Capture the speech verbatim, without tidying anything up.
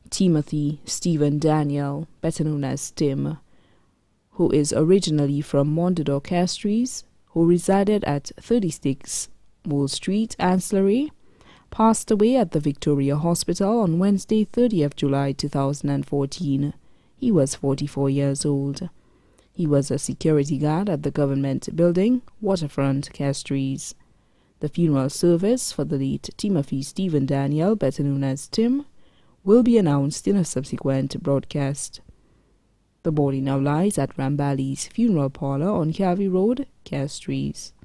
Timothy Stephen Daniel, better known as Tim, who is originally from Mondador Castries, who resided at thirty-six Moore Street, Ancillary, passed away at the Victoria Hospital on Wednesday, thirtieth of July two thousand fourteen. He was forty-four years old. He was a security guard at the government building, Waterfront, Castries. The funeral service for the late Timothy Stephen Daniel, better known as Tim, will be announced in a subsequent broadcast. The body now lies at Rambali's funeral parlor on Calvary Road, Castries.